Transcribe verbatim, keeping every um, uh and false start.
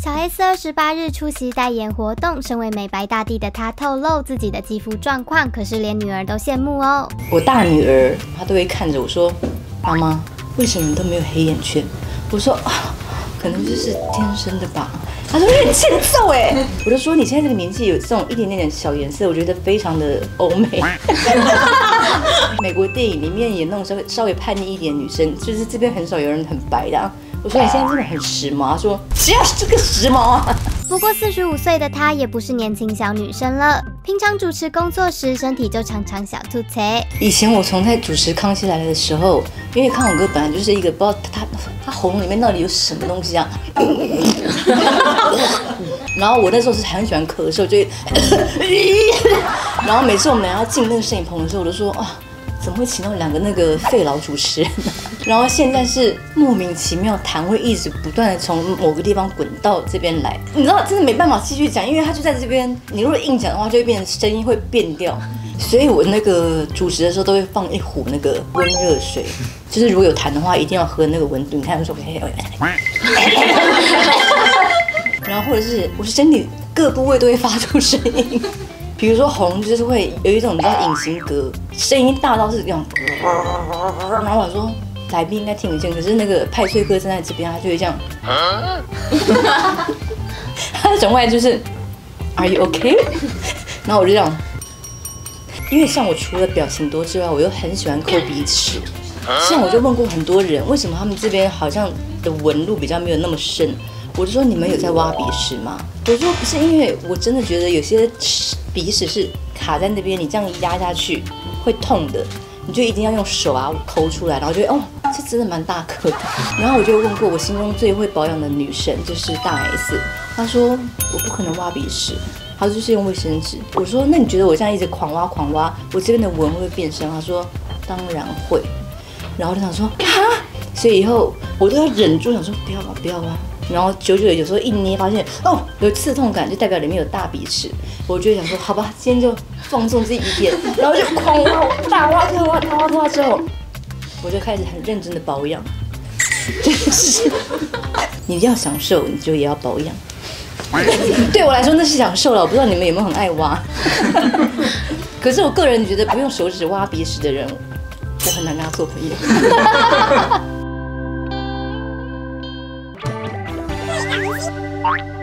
小 S 二十八日出席代言活动，身为美白大帝的她透露自己的肌肤状况，可是连女儿都羡慕哦。 我大女儿她都会看着我说：“妈妈，为什么你都没有黑眼圈？”我说：“啊，可能就是天生的吧。”她说：“有点欠揍哎。”我就说：“你现在这个年纪有这种一点点的小颜色，我觉得非常的欧美。”美国电影里面也那种稍微稍微叛逆一点的女生，就是这边很少有人很白的、啊。我说你现在真的很时髦，她说只要是这个时髦啊。 不过四十五岁的她也不是年轻小女生了，平常主持工作时身体就常常小吐槽。 以前我从在主持《康熙来了》的时候，因为康永哥本来就是一个不知道他他他喉咙里面到底有什么东西啊，然后我那时候是很喜欢咳嗽，就会然后每次我们俩要进那个摄影棚的时候，我都说啊。怎么会请到两个那个废老主持人呢？然后现在是莫名其妙，痰会一直不断的从某个地方滚到这边来，你知道，真的没办法继续讲，因为他就在这边，你如果硬讲的话，就会变成声音会变掉。所以我那个主持的时候都会放一壶那个温热水，就是如果有痰的话，一定要喝那个温度。你看，我说，然后或者是我是身体各部位都会发出声音。比如说红就是会有一种你知道隐形隔，声音大到是这样，然后我说来宾应该听不见，可是那个派翠克站在这边，他就会这样，他的转过来就是 Are you okay？ 然后我就这样，因为像我除了表情多之外，我又很喜欢抠鼻屎，像我就问过很多人，为什么他们这边好像的纹路比较没有那么深。我就说你们有在挖鼻屎吗？我说不是，因为我真的觉得有些鼻屎是卡在那边，你这样压下去会痛的，你就一定要用手啊抠出来，然后觉得哦，这真的蛮大颗的。然后我就问过我心中最会保养的女神，就是大 S， 她说我不可能挖鼻屎，她就是用卫生纸。我说那你觉得我这样一直狂挖狂挖，我这边的纹会不会变深？她说当然会。然后我就想说啊，所以以后我都要忍住，想说不要挖不要挖。然后久久有时候一捏发现哦有刺痛感，就代表里面有大鼻屎，我就想说好吧，今天就放纵自己一点，然后就狂挖大挖特挖大挖特挖之后，我就开始很认真的保养。就是你要享受，你就也要保养。对我来说那是享受了，我不知道你们有没有很爱挖。可是我个人觉得不用手指挖鼻屎的人，我很难跟他做朋友。